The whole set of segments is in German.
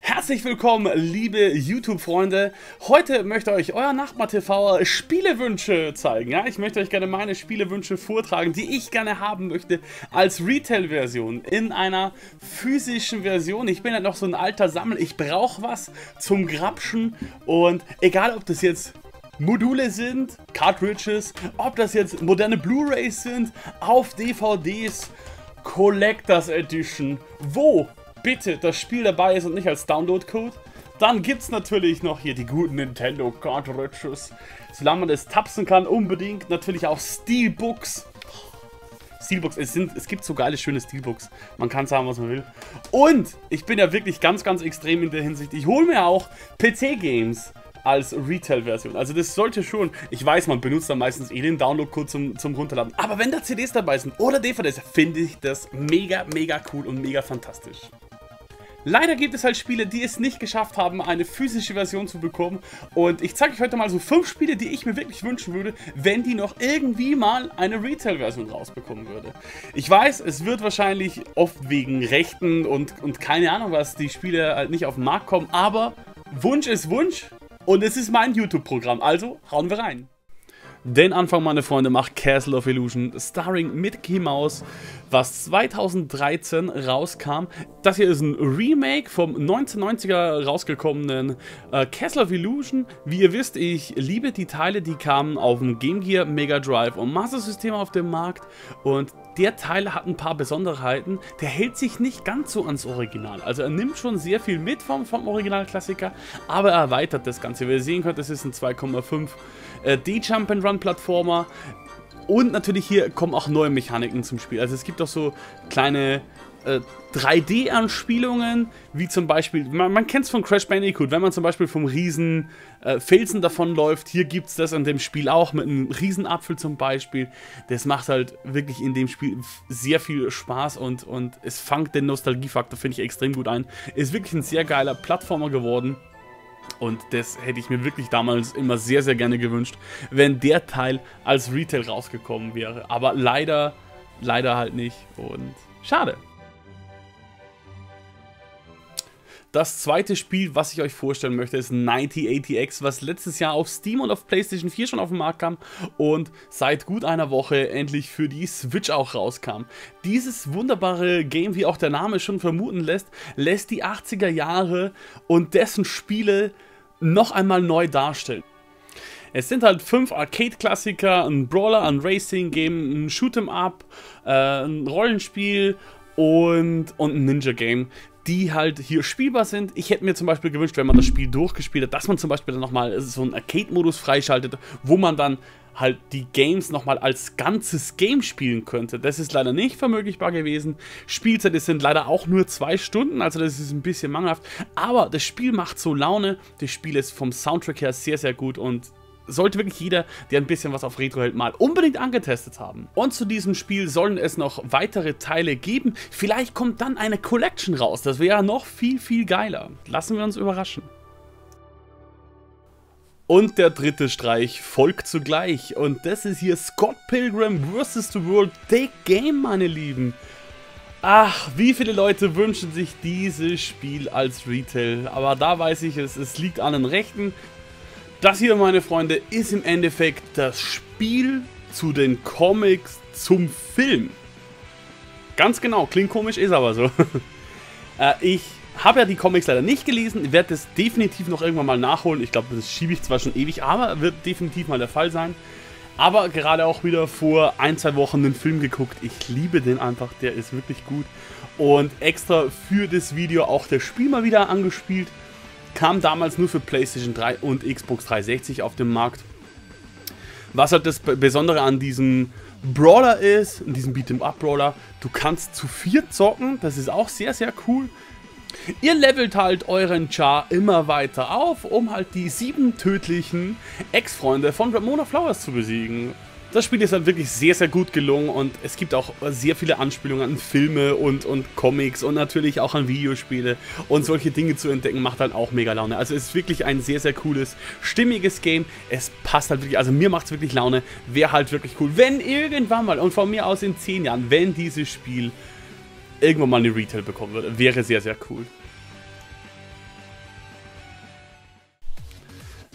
Herzlich willkommen, liebe YouTube-Freunde. Heute möchte euch euer Nachbar-TV Spielewünsche zeigen. Ja, ich möchte euch gerne meine Spielewünsche vortragen, die ich gerne haben möchte als Retail-Version, in einer physischen Version. Ich bin ja noch so ein alter Sammler, ich brauche was zum Grapschen und egal ob das jetzt Module sind, Cartridges, ob das jetzt moderne Blu-rays sind, auf DVDs, Collectors Edition, wo bitte das Spiel dabei ist und nicht als Download-Code. Dann gibt es natürlich noch hier die guten Nintendo Cartridges. Solange man das tapsen kann, unbedingt. Natürlich auch Steelbooks. Steelbooks, es gibt so geile, schöne Steelbooks. Man kann sagen, was man will. Und ich bin ja wirklich ganz, ganz extrem in der Hinsicht. Ich hole mir auch PC-Games als Retail-Version. Also das sollte schon, ich weiß, man benutzt dann meistens eh den Download-Code zum Runterladen. Aber wenn da CDs dabei sind oder DVDs, finde ich das mega, mega cool und mega fantastisch. Leider gibt es halt Spiele, die es nicht geschafft haben, eine physische Version zu bekommen. Und ich zeige euch heute mal so 5 Spiele, die ich mir wirklich wünschen würde, wenn die noch irgendwie mal eine Retail-Version rausbekommen würde. Ich weiß, es wird wahrscheinlich oft wegen Rechten und keine Ahnung was, die Spiele halt nicht auf den Markt kommen. Aber Wunsch ist Wunsch und es ist mein YouTube-Programm, also hauen wir rein. Den Anfang, meine Freunde, macht Castle of Illusion, starring Mickey Mouse, was 2013 rauskam. Das hier ist ein Remake vom 1990er rausgekommenen Castle of Illusion. Wie ihr wisst, ich liebe die Teile, die kamen auf dem Game Gear, Mega Drive und Master System auf dem Markt. Und der Teil hat ein paar Besonderheiten. Der hält sich nicht ganz so ans Original. Also er nimmt schon sehr viel mit vom Originalklassiker, aber er erweitert das Ganze. Wie ihr sehen könnt, das ist ein 2,5 D-Jump-and-Run-Plattformer. Und natürlich hier kommen auch neue Mechaniken zum Spiel. Also es gibt auch so kleine 3D-Anspielungen, wie zum Beispiel, man kennt es von Crash Bandicoot, wenn man zum Beispiel vom riesen Felsen davonläuft, hier gibt es das in dem Spiel auch, mit einem Riesenapfel zum Beispiel. Das macht halt wirklich in dem Spiel sehr viel Spaß und es fängt den Nostalgiefaktor, finde ich, extrem gut ein. Ist wirklich ein sehr geiler Plattformer geworden. Und das hätte ich mir wirklich damals immer sehr, sehr gerne gewünscht, wenn der Teil als Retail rausgekommen wäre. Aber leider halt nicht und schade. Das zweite Spiel, was ich euch vorstellen möchte, ist 9080X, was letztes Jahr auf Steam und auf PlayStation 4 schon auf den Markt kam und seit gut einer Woche endlich für die Switch auch rauskam. Dieses wunderbare Game, wie auch der Name schon vermuten lässt die 80er Jahre und dessen Spiele noch einmal neu darstellen. Es sind halt 5 Arcade-Klassiker, ein Brawler, ein Racing-Game, ein Shoot'em-up, ein Rollenspiel und ein Ninja-Game, die halt hier spielbar sind. Ich hätte mir zum Beispiel gewünscht, wenn man das Spiel durchgespielt hat, dass man zum Beispiel dann nochmal so einen Arcade-Modus freischaltet, wo man dann halt die Games nochmal als ganzes Game spielen könnte. Das ist leider nicht vermöglichbar gewesen. Spielzeit sind leider auch nur 2 Stunden, also das ist ein bisschen mangelhaft. Aber das Spiel macht so Laune. Das Spiel ist vom Soundtrack her sehr, sehr gut und sollte wirklich jeder, der ein bisschen was auf Retro hält, mal unbedingt angetestet haben. Und zu diesem Spiel sollen es noch weitere Teile geben. Vielleicht kommt dann eine Collection raus. Das wäre ja noch viel, viel geiler. Lassen wir uns überraschen. Und der dritte Streich folgt zugleich. Und das ist hier Scott Pilgrim vs. The World, The Game, meine Lieben. Ach, wie viele Leute wünschen sich dieses Spiel als Retail. Aber da weiß ich, es liegt an den Rechten. Das hier, meine Freunde, ist im Endeffekt das Spiel zu den Comics zum Film. Ganz genau, klingt komisch, ist aber so. Ich habe ja die Comics leider nicht gelesen, werde das definitiv noch irgendwann mal nachholen. Ich glaube, das schiebe ich zwar schon ewig, aber wird definitiv mal der Fall sein. Aber gerade auch wieder vor 1-2 Wochen den Film geguckt. Ich liebe den einfach, der ist wirklich gut. Und extra für das Video auch das Spiel mal wieder angespielt. Kam damals nur für PlayStation 3 und Xbox 360 auf dem Markt. Was halt das Besondere an diesem Brawler ist, in diesem Beat'em-up-Brawler, du kannst zu 4 zocken, das ist auch sehr, sehr cool. Ihr levelt halt euren Char immer weiter auf, um halt die 7 tödlichen Ex-Freunde von Ramona Flowers zu besiegen. Das Spiel ist halt wirklich sehr, sehr gut gelungen und es gibt auch sehr viele Anspielungen an Filme und Comics und natürlich auch an Videospiele und solche Dinge zu entdecken macht halt auch mega Laune. Also es ist wirklich ein sehr, sehr cooles, stimmiges Game. Es passt halt wirklich, also mir macht es wirklich Laune, wäre halt wirklich cool, wenn irgendwann mal und von mir aus in 10 Jahren, wenn dieses Spiel irgendwann mal eine Retail bekommen würde, wäre sehr, sehr cool.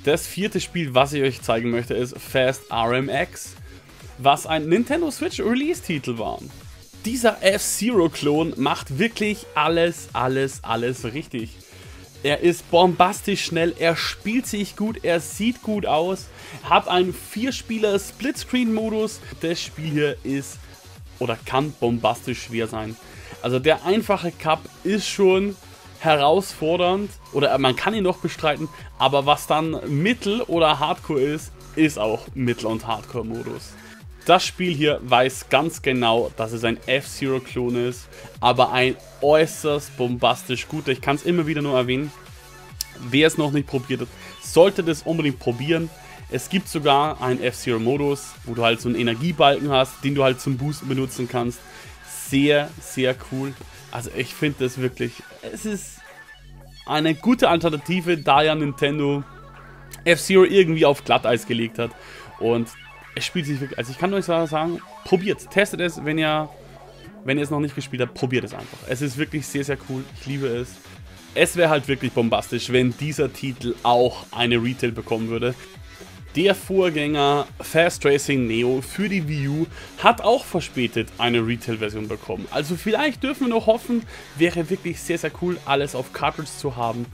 Das vierte Spiel, was ich euch zeigen möchte, ist Fast RMX, was ein Nintendo Switch Release-Titel war. Dieser F-Zero-Klon macht wirklich alles richtig. Er ist bombastisch schnell, er spielt sich gut, er sieht gut aus, hat einen 4-Spieler-Splitscreen-Modus. Das Spiel hier ist oder kann bombastisch schwer sein. Also der einfache Cup ist schon herausfordernd oder man kann ihn noch bestreiten, aber was dann Mittel oder Hardcore ist, ist auch Mittel- und Hardcore-Modus. Das Spiel hier weiß ganz genau, dass es ein F-Zero-Klon ist, aber ein äußerst bombastisch guter. Ich kann es immer wieder nur erwähnen. Wer es noch nicht probiert hat, sollte das unbedingt probieren. Es gibt sogar einen F-Zero-Modus, wo du halt so einen Energiebalken hast, den du halt zum Boosten benutzen kannst. Sehr, sehr cool. Also ich finde das wirklich, es ist eine gute Alternative, da ja Nintendo F-Zero irgendwie auf Glatteis gelegt hat. Und es spielt sich wirklich, also ich kann euch sagen, probiert es, testet es, wenn ihr es noch nicht gespielt habt, probiert es einfach. Es ist wirklich sehr, sehr cool, ich liebe es. Es wäre halt wirklich bombastisch, wenn dieser Titel auch eine Retail bekommen würde. Der Vorgänger Fast Racing Neo für die Wii U hat auch verspätet eine Retail-Version bekommen. Also vielleicht dürfen wir noch hoffen, wäre wirklich sehr, sehr cool, alles auf Cartridge zu haben.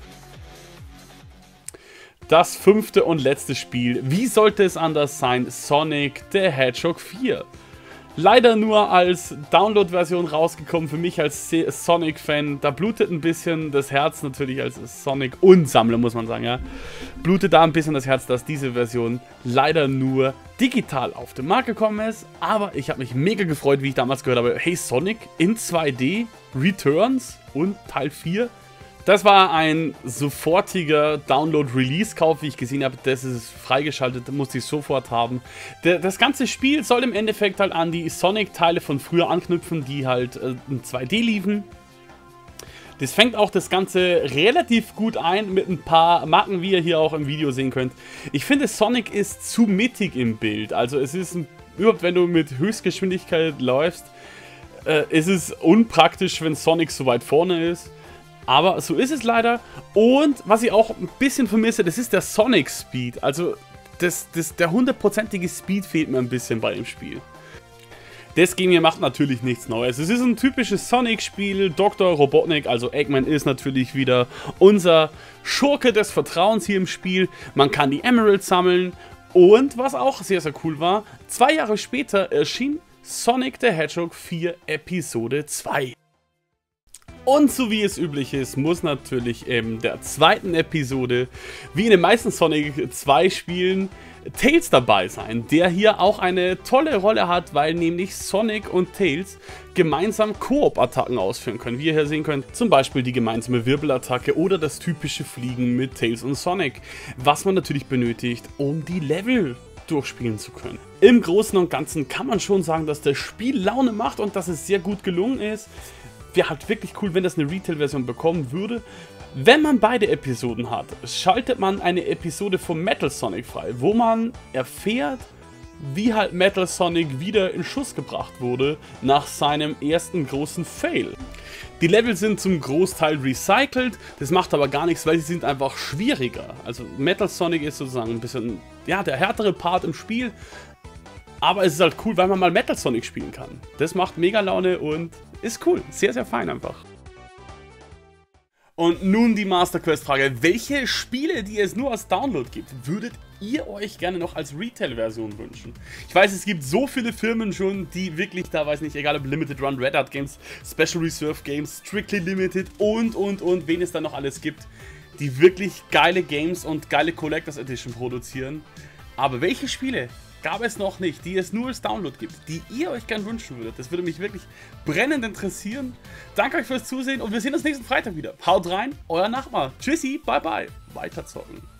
Das fünfte und letzte Spiel, wie sollte es anders sein, Sonic the Hedgehog 4. Leider nur als Download-Version rausgekommen, für mich als Sonic-Fan. Da blutet ein bisschen das Herz, natürlich als Sonic-Unsammler, muss man sagen, ja. Blutet da ein bisschen das Herz, dass diese Version leider nur digital auf den Markt gekommen ist. Aber ich habe mich mega gefreut, wie ich damals gehört habe, hey, Sonic in 2D, Returns und Teil 4. Das war ein sofortiger Download-Release-Kauf, wie ich gesehen habe. Das ist freigeschaltet, musste ich sofort haben. Das ganze Spiel soll im Endeffekt halt an die Sonic-Teile von früher anknüpfen, die halt in 2D liefen. Das fängt auch das Ganze relativ gut ein mit ein paar Macken, wie ihr hier auch im Video sehen könnt. Ich finde, Sonic ist zu mittig im Bild. Also es ist, überhaupt wenn du mit Höchstgeschwindigkeit läufst, ist es unpraktisch, wenn Sonic so weit vorne ist. Aber so ist es leider. Und was ich auch ein bisschen vermisse, das ist der Sonic Speed. Also der 100%ige Speed fehlt mir ein bisschen bei dem Spiel. Das Game hier macht natürlich nichts Neues. Es ist ein typisches Sonic-Spiel. Dr. Robotnik, also Eggman, ist natürlich wieder unser Schurke des Vertrauens hier im Spiel. Man kann die Emeralds sammeln. Und was auch sehr, sehr cool war, 2 Jahre später erschien Sonic the Hedgehog 4 Episode 2. Und so wie es üblich ist, muss natürlich in der zweiten Episode, wie in den meisten Sonic 2 Spielen, Tails dabei sein, der hier auch eine tolle Rolle hat, weil nämlich Sonic und Tails gemeinsam Koop-Attacken ausführen können. Wie ihr hier sehen könnt, zum Beispiel die gemeinsame Wirbelattacke oder das typische Fliegen mit Tails und Sonic, was man natürlich benötigt, um die Level durchspielen zu können. Im Großen und Ganzen kann man schon sagen, dass das Spiel Laune macht und dass es sehr gut gelungen ist. Wäre halt wirklich cool, wenn das eine Retail-Version bekommen würde. Wenn man beide Episoden hat, schaltet man eine Episode von Metal Sonic frei, wo man erfährt, wie halt Metal Sonic wieder in Schuss gebracht wurde nach seinem ersten großen Fail. Die Level sind zum Großteil recycelt, das macht aber gar nichts, weil sie sind einfach schwieriger. Also Metal Sonic ist sozusagen ein bisschen, ja, der härtere Part im Spiel. Aber es ist halt cool, weil man mal Metal Sonic spielen kann. Das macht mega Laune und ist cool. Sehr, sehr fein einfach. Und nun die Master Quest Frage. Welche Spiele, die es nur als Download gibt, würdet ihr euch gerne noch als Retail-Version wünschen? Ich weiß, es gibt so viele Firmen schon, die wirklich da, weiß nicht, egal ob Limited Run, Red Hat Games, Special Reserve Games, Strictly Limited und, wen es da noch alles gibt, die wirklich geile Games und geile Collectors Edition produzieren. Aber welche Spiele gab es noch nicht, die es nur als Download gibt, die ihr euch gern wünschen würdet? Das würde mich wirklich brennend interessieren. Danke euch fürs Zusehen und wir sehen uns nächsten Freitag wieder. Haut rein, euer Nachbar. Tschüssi, bye bye. Weiter zocken.